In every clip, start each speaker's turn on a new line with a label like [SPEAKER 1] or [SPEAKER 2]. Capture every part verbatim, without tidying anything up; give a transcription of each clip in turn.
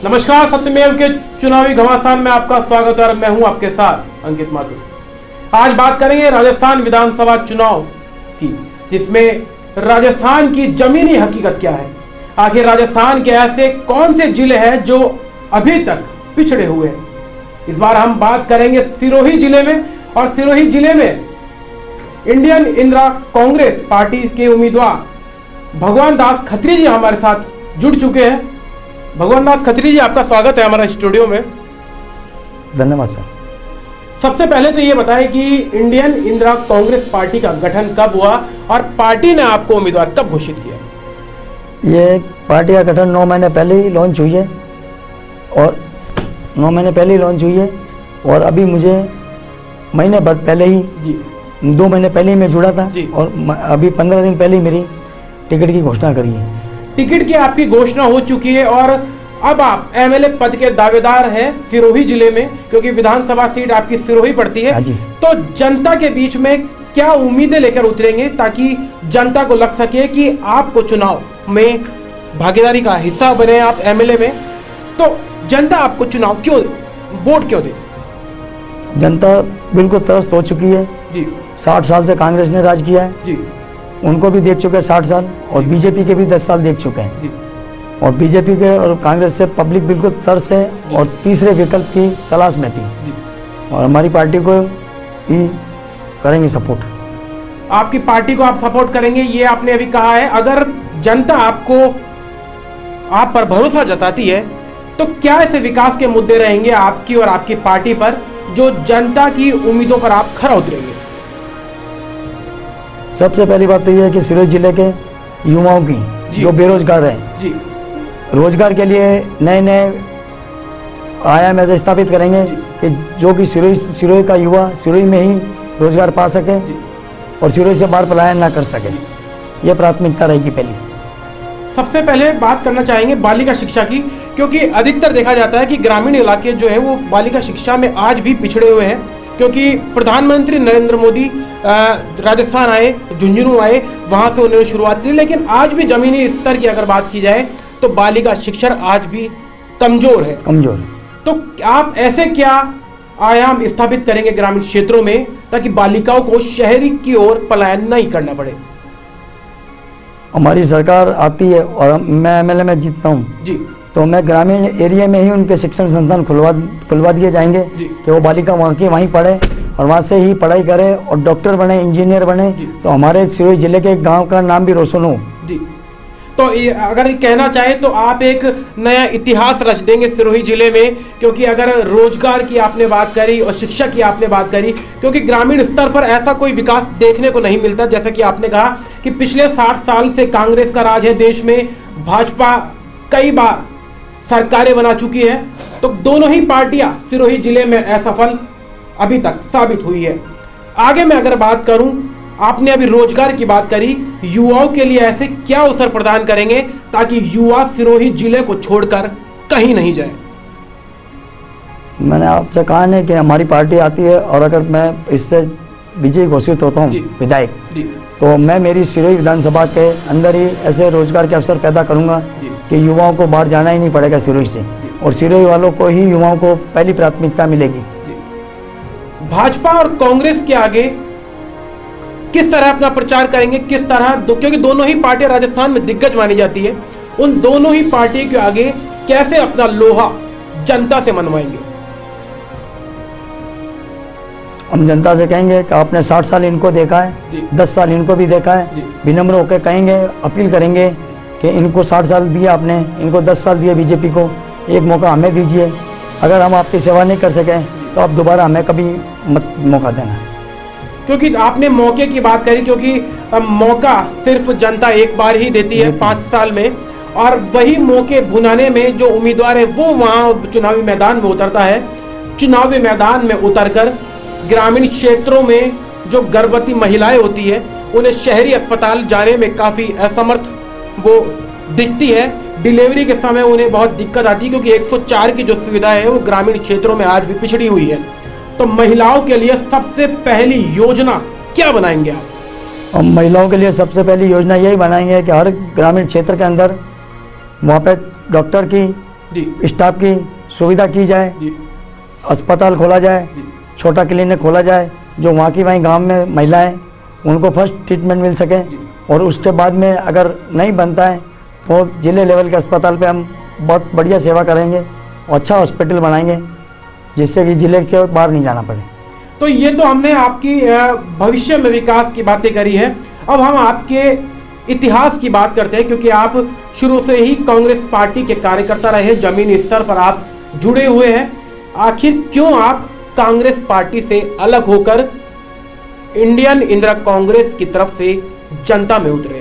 [SPEAKER 1] नमस्कार, सत्यमेव के चुनावी घमासान में आपका स्वागत है और मैं हूं आपके साथ अंकित माथुर। आज बात करेंगे राजस्थान विधानसभा चुनाव की, जिसमें राजस्थान की जमीनी हकीकत क्या है। आखिर राजस्थान के ऐसे कौन से जिले हैं जो अभी तक पिछड़े हुए हैं। इस बार हम बात करेंगे सिरोही जिले में, और सिरोही जिले में इंडियन इंदिरा कांग्रेस पार्टी के उम्मीदवार भगवान दास खत्री जी हमारे साथ जुड़ चुके हैं। भगवान दास खत्री जी, आपका स्वागत है हमारे स्टूडियो में।
[SPEAKER 2] धन्यवाद सर।
[SPEAKER 1] सबसे पहले तो ये बताएं कि इंडियन इंदिरा कांग्रेस पार्टी का गठन कब हुआ और पार्टी ने आपको उम्मीदवार कब घोषित किया।
[SPEAKER 2] ये पार्टी का गठन नौ महीने पहले ही लॉन्च हुई है और नौ महीने पहले ही लॉन्च हुई है और अभी मुझे महीने भर पहले ही
[SPEAKER 1] जी
[SPEAKER 2] दो महीने पहले ही मैं जुड़ा था
[SPEAKER 1] जी।
[SPEAKER 2] और अभी पंद्रह दिन पहले ही मेरी टिकट की घोषणा करी है।
[SPEAKER 1] टिकट की आपकी घोषणा हो चुकी है और अब आप एमएलए पद के दावेदार हैं सिरोही जिले में, क्योंकि विधानसभा सीट आपकी सिरोही पड़ती है।
[SPEAKER 2] जी।
[SPEAKER 1] तो जनता के बीच में क्या उम्मीदें लेकर उतरेंगे ताकि जनता को लग सके कि आपको चुनाव में भागीदारी का हिस्सा बने आप एमएलए में, तो जनता आपको चुनाव क्यों वोट क्यों दे।
[SPEAKER 2] जनता बिल्कुल त्रस्त हो चुकी है
[SPEAKER 1] जी।
[SPEAKER 2] साठ साल से कांग्रेस ने राज किया है,
[SPEAKER 1] जी
[SPEAKER 2] उनको भी देख चुके हैं साठ साल और बीजेपी के भी दस साल देख चुके हैं।
[SPEAKER 1] जी।
[SPEAKER 2] और बीजेपी के और कांग्रेस से पब्लिक बिल्कुल तरस है और तीसरे विकल्प की तलाश में थी
[SPEAKER 1] जी।
[SPEAKER 2] और हमारी पार्टी को ही करेंगे सपोर्ट।
[SPEAKER 1] आपकी पार्टी को आप सपोर्ट करेंगे, ये आपने अभी कहा है। अगर जनता आपको आप पर भरोसा जताती है तो क्या ऐसे विकास के मुद्दे रहेंगे आपकी और आपकी पार्टी पर जो जनता की उम्मीदों पर आप खरा उतरेंगे।
[SPEAKER 2] सबसे पहली बात तो यह है कि सिरोही जिले के युवाओं की जो बेरोजगार हैं
[SPEAKER 1] जी,
[SPEAKER 2] रोजगार के लिए नए नए आयाम ऐसे स्थापित करेंगे कि जो कि सिरोही सिरोही का युवा सिरोही में ही रोजगार पा सके और सिरोही से बाहर पलायन ना कर सके। यह प्राथमिकता रहेगी पहली।
[SPEAKER 1] सबसे पहले बात करना चाहेंगे बालिका शिक्षा की, क्योंकि अधिकतर देखा जाता है कि ग्रामीण इलाके जो है वो बालिका शिक्षा में आज भी पिछड़े हुए हैं। क्योंकि प्रधानमंत्री नरेंद्र मोदी राजस्थान आए, झुंझुनू आए, वहां से उन्होंने शुरुआत की, लेकिन आज भी जमीनी स्तर की अगर बात की जाए तो बालिका शिक्षा आज भी कमजोर है
[SPEAKER 2] कमजोर
[SPEAKER 1] तो आप ऐसे क्या आयाम स्थापित करेंगे ग्रामीण क्षेत्रों में ताकि बालिकाओं को शहरी की ओर पलायन नहीं करना पड़े।
[SPEAKER 2] हमारी सरकार आती है और मैं एमएलए में जीतता हूँ
[SPEAKER 1] जी,
[SPEAKER 2] तो मैं ग्रामीण एरिया में ही उनके शिक्षण संस्थान खुलवा खुलवा दिए जाएंगे कि वो बालिका वहाँ की वहीं पढ़े और वहाँ से ही पढ़ाई करे और डॉक्टर बने, इंजीनियर बने, तो हमारे सिरोही जिले के गांव का नाम भी रोशन हो।
[SPEAKER 1] जी। तो ये अगर कहना चाहे तो आप एक नया इतिहास रच देंगे सिरोही जिले में, क्योंकि अगर रोजगार की आपने बात करी और शिक्षा की आपने बात करी, क्योंकि ग्रामीण स्तर पर ऐसा कोई विकास देखने को नहीं मिलता। जैसा कि आपने कहा कि पिछले साठ साल से कांग्रेस का राज है देश में, भाजपा कई बार सरकारें बना चुकी है, तो दोनों ही पार्टियां सिरोही जिले में असफल अभी तक साबित हुई है। आगे मैं अगर बात करूं, आपने अभी रोजगार की बात करी, युवाओं के लिए ऐसे क्या अवसर प्रदान करेंगे ताकि युवा सिरोही जिले को छोड़कर कहीं नहीं जाए।
[SPEAKER 2] मैंने आपसे कहा है कि हमारी पार्टी आती है और अगर मैं इससे विजयी घोषित होता हूँ विधायक, तो मैं मेरी सिरोही विधानसभा के अंदर ही ऐसे रोजगार के अवसर पैदा करूंगा कि युवाओं को बाहर जाना ही नहीं पड़ेगा सिरोही से, और सिरोही वालों को ही युवाओं को पहली प्राथमिकता मिलेगी।
[SPEAKER 1] भाजपा और कांग्रेस के आगे किस तरह अपना प्रचार करेंगे, किस तरह दो, क्योंकि दोनों ही पार्टियां राजस्थान में दिग्गज मानी जाती है, उन दोनों ही पार्टियों के आगे कैसे अपना लोहा जनता से मनवाएंगे।
[SPEAKER 2] हम जनता से कहेंगे कि आपने साठ साल इनको देखा है, दस साल इनको भी देखा है, विनम्र होकर कहेंगे, अपील करेंगे कि इनको साठ साल दिए आपने, इनको दस साल दिए बीजेपी को, एक मौका हमें दीजिए। अगर हम आपकी सेवा नहीं कर सके तो आप दोबारा हमें कभी मत मौका देना।
[SPEAKER 1] क्योंकि आपने मौके की बात करी, क्योंकि मौका सिर्फ जनता एक बार ही देती है पाँच साल में, और वही मौके भुनाने में जो उम्मीदवार है वो वहाँ चुनावी मैदान में उतरता है। चुनावी मैदान में उतरकर ग्रामीण क्षेत्रों में जो गर्भवती महिलाएं होती है उन्हें शहरी अस्पताल जाने में काफ़ी असमर्थ वो दिखती है। डिलीवरी के समय उन्हें बहुत दिक्कत आती है, क्योंकि एक सौ चार की जो सुविधा है वो ग्रामीण क्षेत्रों में आज भी पिछड़ी हुई है। तो महिलाओं के लिए सबसे पहली योजना क्या बनाएंगे आप?
[SPEAKER 2] हम महिलाओं के लिए सबसे पहली योजना यही बनाएंगे कि हर ग्रामीण क्षेत्र के अंदर वहाँ पे डॉक्टर की स्टाफ की सुविधा की जाए, अस्पताल खोला जाए, छोटा क्लिनिक खोला जाए, जो वहाँ की वहीं गांव में महिलाएं उनको फर्स्ट ट्रीटमेंट मिल सके। और उसके बाद में अगर नहीं बनता है तो जिले लेवल के अस्पताल पे हम बहुत बढ़िया सेवा करेंगे और अच्छा हॉस्पिटल बनाएंगे, जिससे कि जिले के बाहर नहीं जाना पड़े।
[SPEAKER 1] तो ये तो हमने आपकी भविष्य में विकास की बातें करी है। अब हम आपके इतिहास की बात करते हैं, क्योंकि आप शुरू से ही कांग्रेस पार्टी के कार्यकर्ता रहे, जमीनी स्तर पर आप जुड़े हुए हैं। आखिर क्यों आप कांग्रेस पार्टी से अलग होकर इंडियन इंदिरा कांग्रेस की तरफ से जनता में उतरे?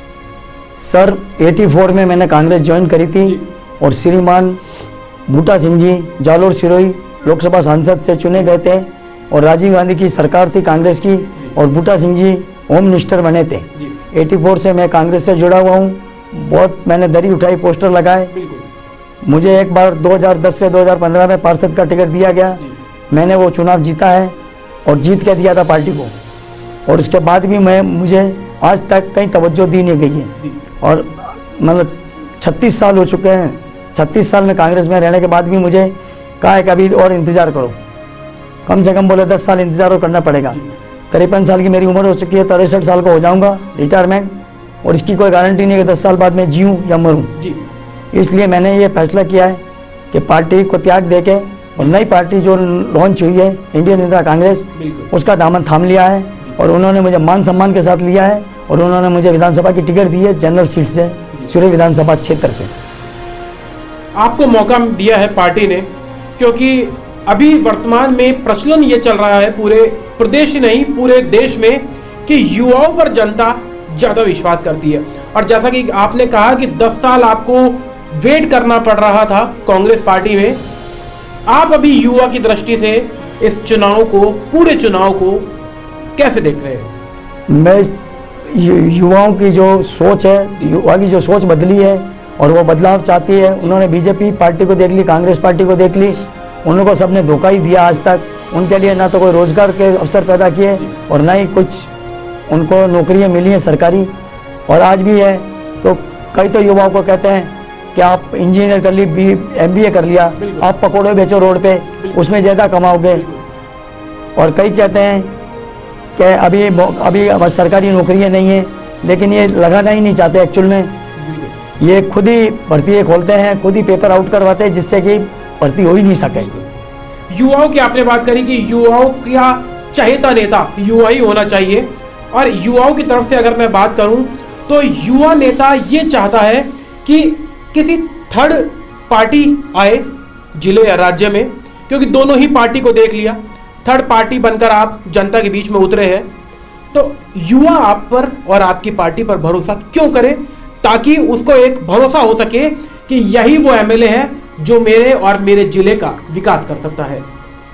[SPEAKER 2] सर चौरासी में मैंने कांग्रेस ज्वाइन करी थी और श्रीमान बूटा सिंह जी जालोर सिरोही लोकसभा सांसद से चुने गए थे और राजीव गांधी की सरकार थी कांग्रेस की और बूटा सिंह जी होम मिनिस्टर बने थे। चौरासी से मैं कांग्रेस से जुड़ा हुआ हूँ। बहुत मैंने दरी उठाई, पोस्टर लगाए। मुझे एक बार दो हज़ार दस से दो हज़ार पंद्रह में पार्षद का टिकट दिया गया। मैंने वो चुनाव जीता है और जीत के दिया था पार्टी को, और उसके बाद भी मैं मुझे आज तक कहीं तवज्जो दी नहीं गई है। और मतलब छत्तीस साल हो चुके हैं, छत्तीस साल में कांग्रेस में रहने के बाद भी मुझे कहा है कि अभी और इंतज़ार करो, कम से कम बोले दस साल इंतज़ार और करना पड़ेगा। तिरपन साल की मेरी उम्र हो चुकी है, तिरसठ साल का हो जाऊंगा रिटायरमेंट, और इसकी कोई गारंटी नहीं है कि दस साल बाद मैं जीऊँ या मरूँ। इसलिए मैंने ये फैसला किया है कि पार्टी को त्याग दे के और नई पार्टी जो लॉन्च हुई है इंडियन इंदिरा कांग्रेस, उसका दामन थाम लिया है और उन्होंने मुझे मान सम्मान के साथ लिया है और उन्होंने मुझे विधानसभा की टिकट दी है जनरल सीट से, सूर्य विधानसभा क्षेत्र से।
[SPEAKER 1] आपको मौका दिया है पार्टी ने, क्योंकि अभी वर्तमान में प्रचलन ये चल रहा है पूरे प्रदेश ही नहीं पूरे देश में कि युवाओं पर जनता ज्यादा विश्वास करती है। और जैसा कि आपने कहा कि दस साल आपको वेट करना पड़ रहा था कांग्रेस पार्टी में, आप अभी युवा की दृष्टि से इस चुनाव को, पूरे चुनाव को कैसे देख रहे हैं?
[SPEAKER 2] मैं युवाओं की जो सोच है, युवा की जो सोच बदली है और वो बदलाव चाहती है। उन्होंने बीजेपी पार्टी को देख ली, कांग्रेस पार्टी को देख ली, उन लोगों सबने धोखा ही दिया आज तक। उनके लिए ना तो कोई रोजगार के अवसर पैदा किए और ना ही कुछ उनको नौकरियां मिली हैं सरकारी, और आज भी है। तो कई तो युवाओं को कहते हैं कि आप इंजीनियर कर ली, बी एम बी ए कर लिया, आप पकौड़े बेचो रोड पे, उसमें ज़्यादा कमाओगे। और कई कहते हैं कि अभी अभी सरकारी नौकरियां नहीं है, लेकिन ये लगाना ही नहीं चाहते एक्चुअल में। ये खुद ही भर्ती खोलते हैं, खुद ही पेपर आउट करवाते हैं, जिससे कि भर्ती हो ही नहीं सके।
[SPEAKER 1] युवाओं की आपने बात करी कि युवाओं का चहेता नेता युवा ही होना चाहिए, और युवाओं की तरफ से अगर मैं बात करूं तो युवा नेता ये चाहता है कि किसी थर्ड पार्टी आए जिले या राज्य में, क्योंकि दोनों ही पार्टी को देख लिया, थर्ड पार्टी बनकर आप जनता के बीच में उतरे हैं। तो युवा आप पर और आपकी पार्टी पर भरोसा क्यों करे, ताकि उसको एक भरोसा हो सके कि यही वो एमएलए है जो मेरे और मेरे जिले का विकास कर सकता है।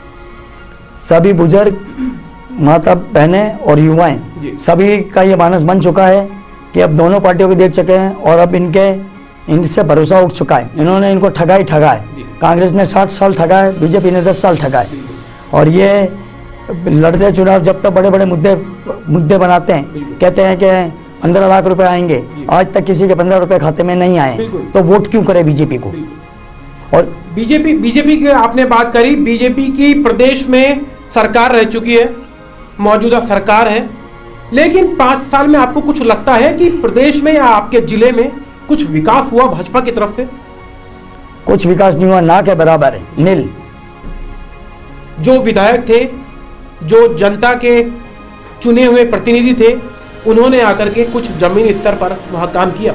[SPEAKER 2] सभी बुजुर्ग, माता बहनें और युवाएं सभी का ये मानस बन चुका है कि अब दोनों पार्टियों को देख चुके हैं और अब इनके इनसे भरोसा उठ चुका है। इन्होंने इनको ठगाई ठगाए, कांग्रेस ने साठ साल ठगाए, बीजेपी ने दस साल ठगाए, और ये लड़ते चुनाव जब तक बड़े बड़े मुद्दे मुद्दे बनाते हैं, कहते हैं कि पंद्रह लाख रुपए आएंगे, आज तक किसी के पंद्रह रुपए खाते में नहीं आए, तो वोट क्यों करे बीजेपी को। और
[SPEAKER 1] बीजेपी बीजेपी की आपने बात करी, बीजेपी की प्रदेश में सरकार रह चुकी है, मौजूदा सरकार है, लेकिन पांच साल में आपको कुछ लगता है कि प्रदेश में या आपके जिले में कुछ विकास हुआ भाजपा की तरफ से?
[SPEAKER 2] कुछ विकास नहीं हुआ, ना के बराबर है, नील।
[SPEAKER 1] जो विधायक थे, जो जनता के चुने हुए प्रतिनिधि थे, उन्होंने आकर के कुछ जमीनी स्तर पर वहां काम किया।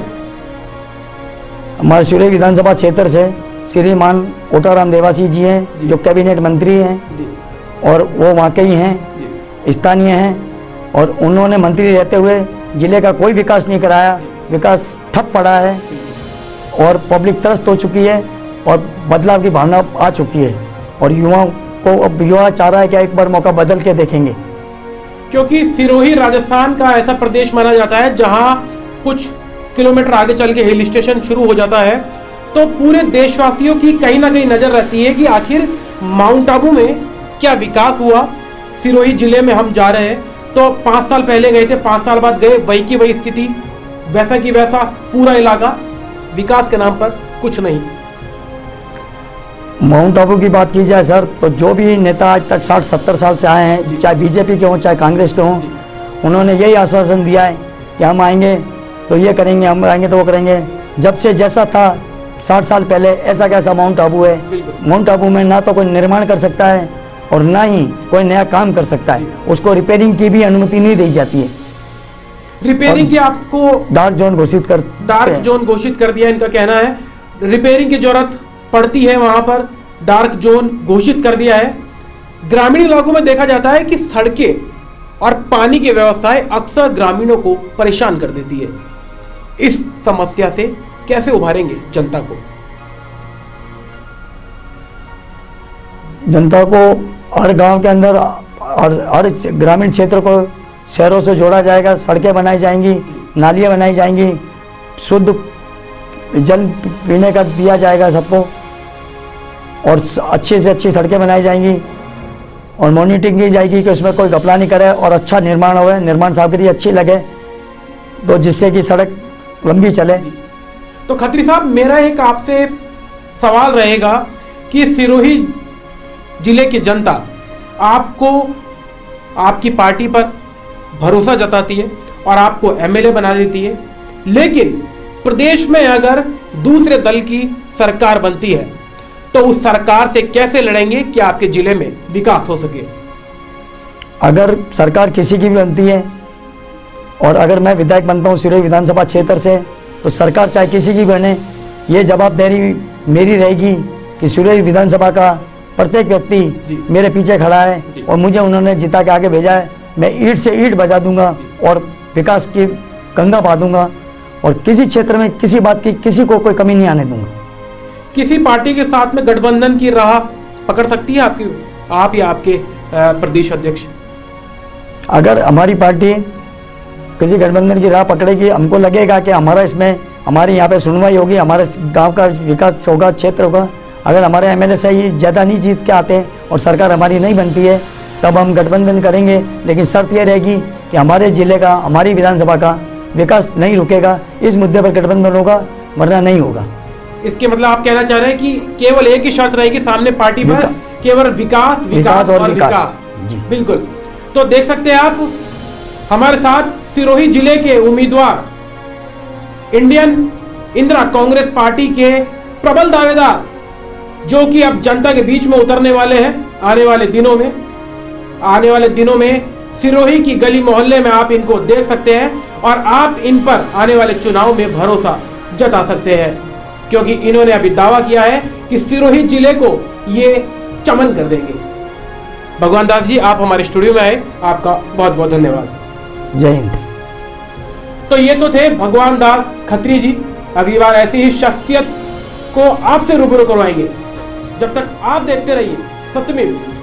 [SPEAKER 2] हमारे सूर्य विधानसभा क्षेत्र से श्रीमान कोटाराम देवासी जी हैं, जो कैबिनेट मंत्री हैं और वो वहाँ के ही हैं, स्थानीय हैं, और उन्होंने मंत्री रहते हुए जिले का कोई विकास नहीं कराया। विकास ठप पड़ा है और पब्लिक त्रस्त हो चुकी है और बदलाव की भावना आ चुकी है, और युवाओं को अब युवा चाह रहा है कि एक बार मौका बदल के देखेंगे।
[SPEAKER 1] क्योंकि सिरोही राजस्थान का ऐसा प्रदेश माना जाता है जहां कुछ किलोमीटर आगे चल के हिल स्टेशन शुरू हो जाता है, तो पूरे देशवासियों की कहीं ना कहीं नजर रहती है कि आखिर माउंट आबू में क्या विकास हुआ। सिरोही जिले में हम जा रहे हैं तो पांच साल पहले गए थे, पांच साल बाद गए, वही की वही स्थिति, वैसा की वैसा पूरा इलाका, विकास के नाम पर कुछ नहीं।
[SPEAKER 2] माउंट आबू की बात की जाए सर, तो जो भी नेता आज तक साठ सत्तर साल से आए हैं, चाहे बीजेपी के हों चाहे कांग्रेस के हों, उन्होंने यही आश्वासन दिया है कि हम आएंगे तो ये करेंगे, हम आएंगे तो वो करेंगे। जब से जैसा था साठ साल पहले, ऐसा कैसा माउंट आबू है। माउंट आबू में ना तो कोई निर्माण कर सकता है और ना ही कोई नया काम कर सकता है, उसको रिपेयरिंग की भी अनुमति नहीं दी जाती है।
[SPEAKER 1] रिपेयरिंग की आपको
[SPEAKER 2] डार्क जोन घोषित कर
[SPEAKER 1] डार्क जोन घोषित कर दिया, इनका कहना है रिपेयरिंग की जरूरत पड़ती है, वहां पर डार्क जोन घोषित कर दिया है। ग्रामीण इलाकों में देखा जाता है कि सड़कें और पानी की व्यवस्थाएं अक्सर ग्रामीणों को परेशान कर देती है। इस समस्या से कैसे उभारेंगे जनता को?
[SPEAKER 2] जनता को हर गांव के अंदर हर हर ग्रामीण क्षेत्र को शहरों से जोड़ा जाएगा, सड़कें बनाई जाएंगी, नालियाँ बनाई जाएंगी, शुद्ध जल पीने का दिया जाएगा सबको, और अच्छी से अच्छी सड़कें बनाई जाएंगी और मॉनिटरिंग की जाएगी कि उसमें कोई घपला नहीं करे और अच्छा निर्माण हो, निर्माण सामग्री अच्छी लगे, तो जिससे कि सड़क लंबी चले।
[SPEAKER 1] तो खत्री साहब, मेरा एक आपसे सवाल रहेगा कि सिरोही जिले की जनता आपको, आपकी पार्टी पर भरोसा जताती है और आपको एमएलए बना देती है, लेकिन प्रदेश में अगर दूसरे दल की सरकार बनती है तो उस सरकार से कैसे लड़ेंगे कि आपके जिले में विकास हो सके?
[SPEAKER 2] अगर सरकार किसी की भी बनती है और अगर मैं विधायक बनता हूँ सिरोही विधानसभा क्षेत्र से, तो सरकार चाहे किसी की बने, ये जवाबदारी मेरी रहेगी कि सिरोही विधानसभा का प्रत्येक व्यक्ति मेरे पीछे खड़ा है और मुझे उन्होंने जिता के आगे भेजा है। मैं ईंट से ईंट बजा दूंगा और विकास की गंगा बहा दूंगा और किसी क्षेत्र में किसी बात की किसी को कोई कमी नहीं आने दूंगा।
[SPEAKER 1] किसी पार्टी के साथ में गठबंधन की राह पकड़ सकती है आपकी, आप या आपके प्रदेश अध्यक्ष?
[SPEAKER 2] अगर हमारी पार्टी किसी गठबंधन की राह पकड़ेगी, हमको लगेगा कि हमारा इसमें हमारे यहाँ पे सुनवाई होगी, हमारे गांव का विकास होगा, क्षेत्र होगा, अगर हमारे एमएलए से ही ज़्यादा नहीं जीत के आते हैं और सरकार हमारी नहीं बनती है, तब हम गठबंधन करेंगे। लेकिन शर्त यह रहेगी कि हमारे जिले का, हमारी विधानसभा का विकास नहीं रुकेगा, इस मुद्दे पर गठबंधन होगा, वरना नहीं होगा।
[SPEAKER 1] इसके मतलब आप कहना चाह रहे हैं कि केवल एक ही शर्त रहेगी सामने पार्टी पर, केवल विकास विकास, विकास और, और विकास, विकास। जी बिल्कुल। तो देख सकते हैं आप, हमारे साथ सिरोही जिले के उम्मीदवार, इंडियन इंदिरा कांग्रेस पार्टी के प्रबल दावेदार, जो कि अब जनता के बीच में उतरने वाले हैं आने वाले दिनों में। आने वाले दिनों में सिरोही की गली मोहल्ले में आप इनको देख सकते हैं और आप इन पर आने वाले चुनाव में भरोसा जता सकते हैं, क्योंकि इन्होंने अभी दावा किया है कि सिरोही जिले को ये चमन कर देंगे। भगवान दास जी, आप हमारे स्टूडियो में आए, आपका बहुत बहुत धन्यवाद।
[SPEAKER 2] जय हिंद।
[SPEAKER 1] तो ये तो थे भगवान दास खत्री जी। अगली बार ऐसी ही शख्सियत को आपसे रूबरू करवाएंगे। जब तक आप देखते रहिए सत्यमेव